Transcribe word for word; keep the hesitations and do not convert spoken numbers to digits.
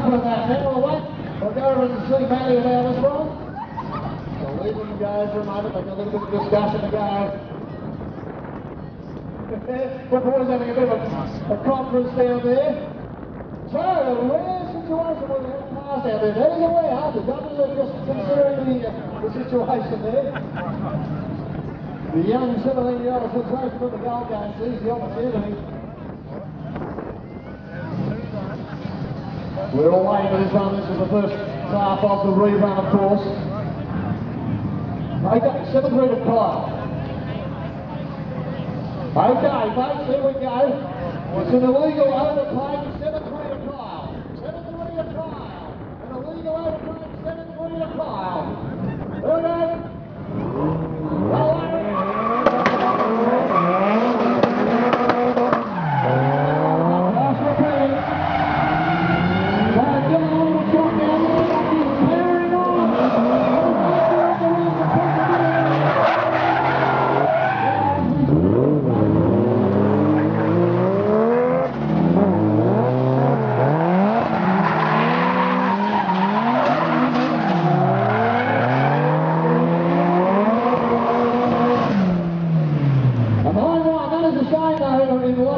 enough of that now, or what? We'll go over and see Manny about this one. So leave them go for a moment, make a little bit of discussion to go. The boys having a bit of a, a conference down there. So, a rare situation with that pass out there. That is a rare, the Dodgers are just considering the, uh, the situation there. The young seventeen-year-old situation from the Gold Coast sees the opportunity. We're all waiting for this one. This is the first half of the rerun, of course. Okay, seven three to Kyle. Okay, folks, here we go. It's an illegal overplay, seven three to Kyle. seven three to Kyle. An illegal overplay, seven three to Kyle. Here we go. Hello. In